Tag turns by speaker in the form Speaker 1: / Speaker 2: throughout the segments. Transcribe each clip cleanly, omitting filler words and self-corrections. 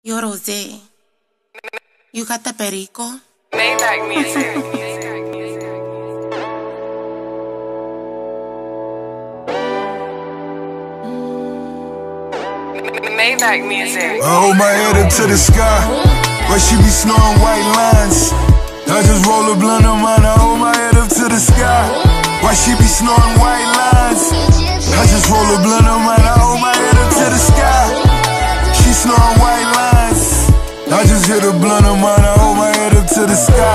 Speaker 1: Yo, Rosé, you got the perico?
Speaker 2: Maybach music. Maybach music.
Speaker 3: I hold my head up to the sky, where she be snoring white lines. I just roll a blunt of mine, I hold my head up to the sky, why she be snoring white lines. I just roll a blunt of mine, I hold my head up to the sky. She snoring white lines. I just hit a blunt of mine, I hold my head up to the sky.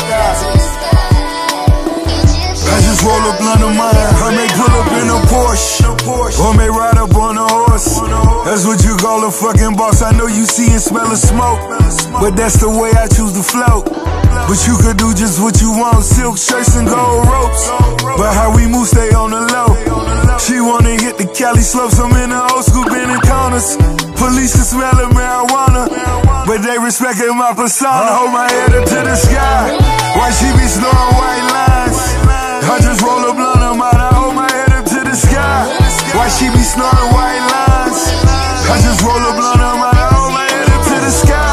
Speaker 3: I just roll a blunt of mine, I may pull up in a Porsche, or may ride up on a horse. That's what you call a fucking boss. I know you see and smell the smoke, but that's the way I choose to float. But you could do just what you want, silk shirts and gold ropes, but how we move stay on the low. She wanna hit the Cali slopes, I'm in the old school bending corners. Police can smell the marijuana, but they respecting my persona. Hold my head up to the sky, why she be snoring white lines. I just roll a blunt of mine, I hold my head up to the sky, why she be snoring white lines. I just roll a blunt of mine, I hold my head up to the sky.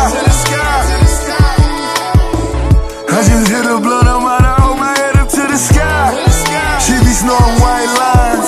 Speaker 3: I just hit a blunt of mine, I hold my head up to the sky. She be snoring white lines.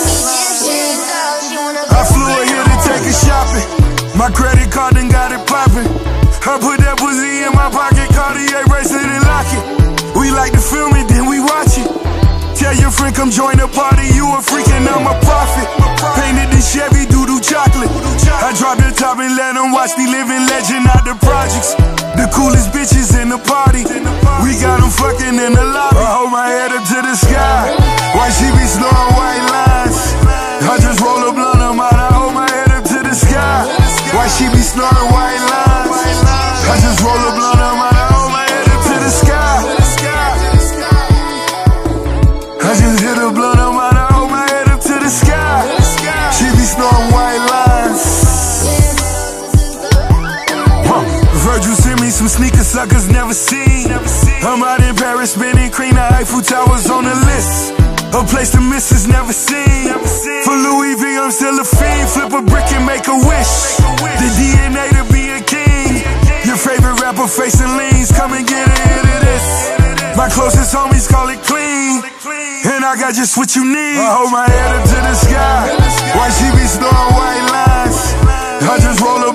Speaker 3: I flew her here to take her shopping, my credit card done got it poppin'. I put that pussy in my pocket, Cartier bracelet and lock it. We like to film it, then we watch it. Tell your friend come join the party, you a freak and I'm a prophet. Painted the Chevy doo-doo chocolate, I drop the top and let them watch me living legend out the projects. The coolest bitches in the party, we got them fucking in the lobby. I hold my head up to the sky, why she be snoring white lines. I just roll a blunt of mine, I hold my head up to the sky, why she be snoring white lines. I just roll a blunt of mine, I hold my head up to the sky. I just hit a blunt of mine, I hold my head up to the sky. She be snoring white lines. Virgil sent me some sneakers suckers never seen. I'm out in Paris spinning cream, the Eiffel Tower's on the list. A place the missus never seen. For Louis V I'm still a fiend, flip a brick and make a wish. The DNA to be a king. Your favorite rapper facing leans, come and get a hit of this. My closest homies call it clean, and I got just what you need. I hold my head up to the sky, why she be snoring white lines. I just roll